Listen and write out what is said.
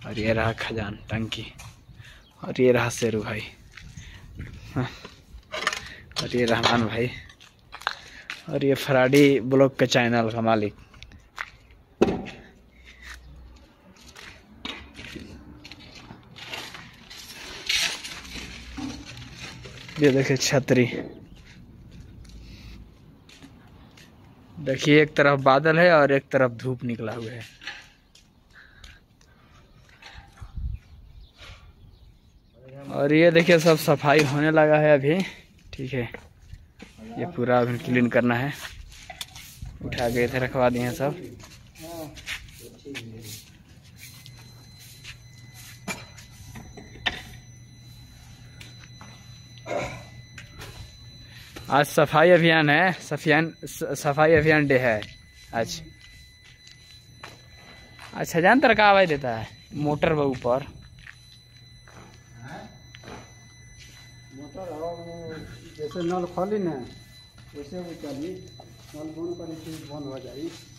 और ये रहा खजान टंकी, और ये रहा शेरू भाई, हाँ। और ये रहमान भाई, और ये फराडी ब्लॉग के चैनल का मालिक। ये देखिए छतरी, देखिए एक तरफ बादल है और एक तरफ धूप निकला हुआ है। और ये देखिए सब सफाई होने लगा है अभी, ठीक है। ये पूरा अभी क्लीन करना है, उठा के इधर रखवा दिए हैं सब। आज सफाई अभियान है, सफाई अभियान डे है आज। अच्छा जान तर का आवाज देता है मोटर बा ऊपर, मोटर जैसे नल खोली ना वैसे वो चली, नल बंद करी बंद हो जाए।